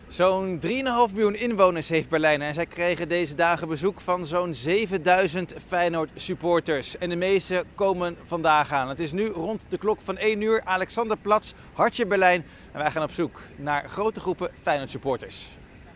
Zo'n 3,5 miljoen inwoners heeft Berlijn en zij kregen deze dagen bezoek van zo'n 7000 Feyenoord supporters. En de meeste komen vandaag aan. Het is nu rond de klok van 1 uur, Alexanderplatz, hartje Berlijn. En wij gaan op zoek naar grote groepen Feyenoord supporters.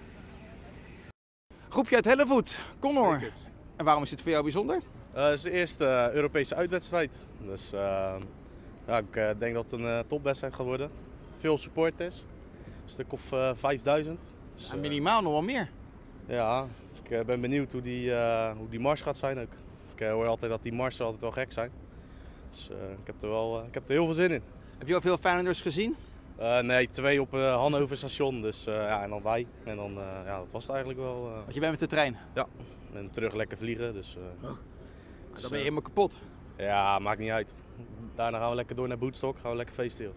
Groepje uit Hellevoet, Connor. En waarom is dit voor jou bijzonder? Het is de eerste Europese uitwedstrijd. Dus ja, ik denk dat het een topwedstrijd gaat worden. Veel supporters. Een stuk of 5000. Dus, Ja, minimaal nog wel meer. Ja, ik ben benieuwd hoe die mars gaat zijn ook. Ik hoor altijd dat die marsen altijd wel gek zijn. Dus ik heb er heel veel zin in. Heb je al veel Feyenoorders gezien? Nee, 2 op Hannover station. Dus, ja, en dan wij. En dan, ja, dat was het eigenlijk wel. Want je bent met de trein. Ja, en terug lekker vliegen. Dus, Dan ben je helemaal kapot. Ja, maakt niet uit. Daarna gaan we lekker door naar Bootstock, gaan we lekker feesten.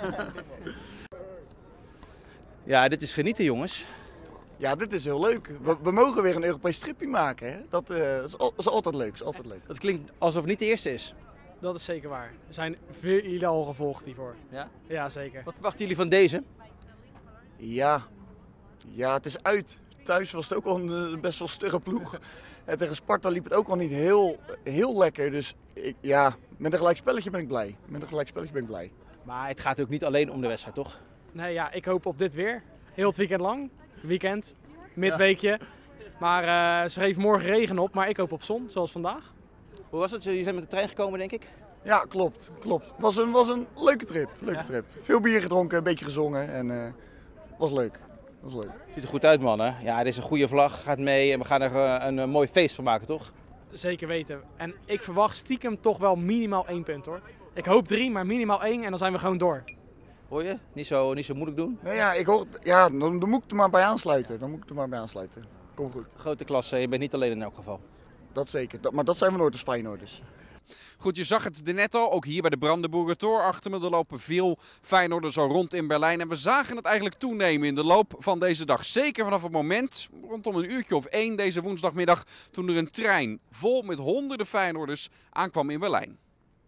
Ja, dit is genieten, jongens. Ja, dit is heel leuk. We mogen weer een Europees tripje maken. Hè? Dat is altijd leuk. Dat klinkt alsof het niet de eerste is. Dat is zeker waar. Er zijn vele al gevolgd hiervoor. Ja? Ja, zeker. Wat verwachten jullie van deze? Ja, het is uit. Thuis was het ook al een best wel stugge ploeg. En tegen Sparta liep het ook al niet heel lekker. Dus met een gelijkspelletje ben ik blij. Maar het gaat ook niet alleen om de wedstrijd, toch? Nee, ja, ik hoop op dit weer. Heel het weekend lang. Weekend, midweekje. Maar ze geeft morgen regen op, maar ik hoop op zon, zoals vandaag. Hoe was het? Jullie zijn met de trein gekomen, denk ik? Ja, klopt. Was een leuke trip. Veel bier gedronken, een beetje gezongen en was leuk. Ziet er goed uit, mannen. Ja, dit is een goede vlag, gaat mee en we gaan er een mooi feest van maken, toch? Zeker weten. En ik verwacht stiekem toch wel minimaal 1 punt hoor. Ik hoop 3, maar minimaal 1 en dan zijn we gewoon door. Hoor je? Niet zo moeilijk doen. Nou ja, dan moet ik er maar bij aansluiten. Kom goed. Grote klasse, je bent niet alleen in elk geval. Dat zeker. Maar dat zijn we nooit als Feyenoorders. Goed, je zag het net al, ook hier bij de Brandenburger Tor achter me. Er lopen veel Feyenoorders al rond in Berlijn. En we zagen het eigenlijk toenemen in de loop van deze dag. Zeker vanaf het moment, rondom een uurtje of 1 deze woensdagmiddag, toen er een trein vol met honderden Feyenoorders aankwam in Berlijn.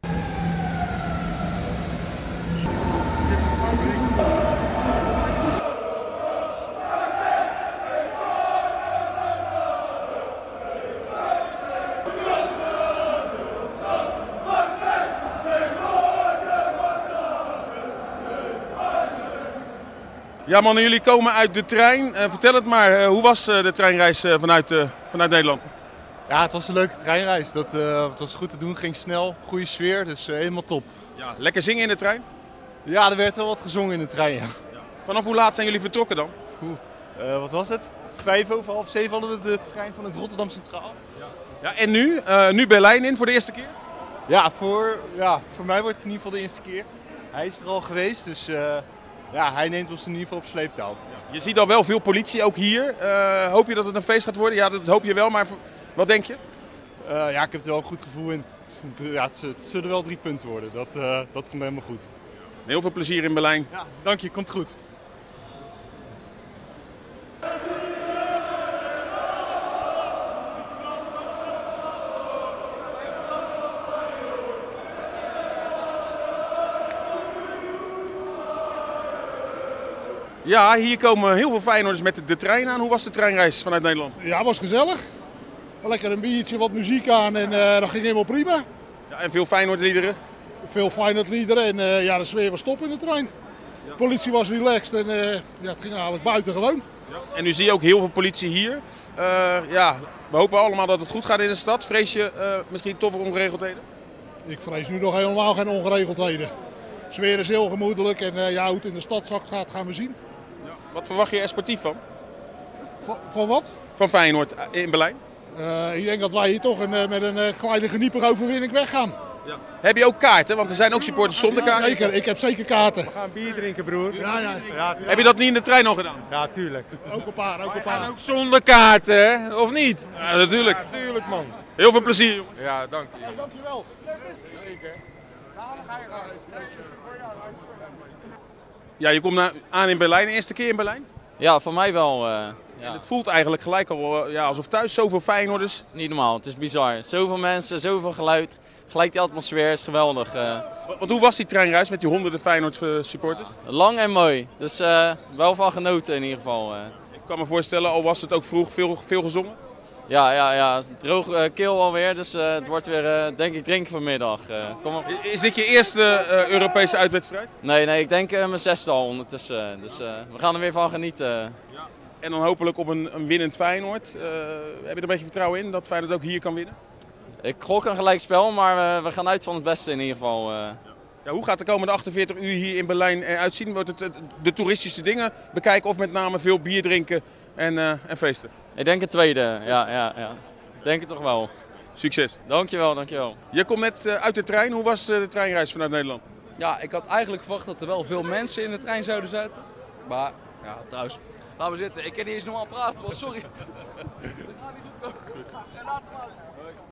Ja mannen, jullie komen uit de trein. Vertel het maar, hoe was de treinreis vanuit Nederland? Ja, het was een leuke treinreis. Het was goed te doen, ging snel, goede sfeer, dus helemaal top. Ja, lekker zingen in de trein? Ja, er werd wel wat gezongen in de trein, ja. Vanaf hoe laat zijn jullie vertrokken dan? Wat was het? 6:55 hadden we de trein van het Rotterdam Centraal. Ja, en nu? Nu Berlijn in voor de eerste keer? Ja, voor mij wordt het in ieder geval de eerste keer. Hij is er al geweest, dus hij neemt ons in ieder geval op sleeptouw. Je ziet al wel veel politie, ook hier. Hoop je dat het een feest gaat worden? Ja, dat hoop je wel, maar wat denk je? Ja, ik heb er wel een goed gevoel in. Ja, het zullen wel 3 punten worden, dat komt helemaal goed. Heel veel plezier in Berlijn. Ja, dank je, komt goed. Ja, hier komen heel veel Feyenoorders met de trein aan. Hoe was de treinreis vanuit Nederland? Ja, was gezellig. Lekker een biertje, wat muziek aan en dat ging helemaal prima. Ja, en veel Feyenoordliederen? Veel Feyenoordliederen en de sfeer was top in de trein. De politie was relaxed en het ging eigenlijk buitengewoon. Ja. En nu zie je ook heel veel politie hier. We hopen allemaal dat het goed gaat in de stad. Vrees je misschien toffe ongeregeldheden? Ik vrees nu nog helemaal geen ongeregeldheden. De sfeer is heel gemoedelijk en hoe het in de stad gaat, gaan we zien. Ja. Wat verwacht je er sportief van? Van wat? Van Feyenoord in Berlijn? Ik denk dat wij hier toch met een kleine genieper overwinning weggaan. Ja. Heb je ook kaarten? Want er zijn ook supporters zonder kaarten. Zeker, ik heb zeker kaarten. We gaan bier drinken, broer. Ja. Heb je dat niet in de trein al gedaan? Ja, tuurlijk. Ook een paar. Ook zonder kaarten, of niet? Ja, natuurlijk. Ja, tuurlijk, man. Heel veel plezier, jongens. Ja, dank je. Dankjewel. Ja, je komt aan in Berlijn. Eerste keer in Berlijn? Ja, voor mij wel. Het voelt eigenlijk gelijk al alsof thuis zoveel Feyenoorders. Niet normaal, het is bizar. Zoveel mensen, zoveel geluid. gelijk die atmosfeer is geweldig. Want hoe was die treinreis met die honderden Feyenoord supporters? Lang en mooi, dus wel van genoten in ieder geval. Ik kan me voorstellen, al was het ook vroeg, veel gezongen? Ja, droog keel alweer, dus het wordt weer denk ik drinken vanmiddag. Kom op. Is dit je eerste Europese uitwedstrijd? Nee, ik denk mijn 6e al ondertussen, dus we gaan er weer van genieten. En dan hopelijk op een winnend Feyenoord. Heb je er een beetje vertrouwen in dat Feyenoord ook hier kan winnen? Ik gok een gelijkspel, maar we gaan uit van het beste in ieder geval. Ja, hoe gaat de komende 48 uur hier in Berlijn eruit zien? Wordt het de toeristische dingen bekijken of met name veel bier drinken en feesten? Ik denk het tweede, ja. Ik denk het toch wel. Succes. Dankjewel. Je komt net uit de trein. Hoe was de treinreis vanuit Nederland? Ja, ik had eigenlijk verwacht dat er wel veel mensen in de trein zouden zitten. Maar, ja, trouwens, laten we zitten. Ik kan niet eens normaal praten, want sorry. Dat gaat niet goed komen. Ja, laat maar.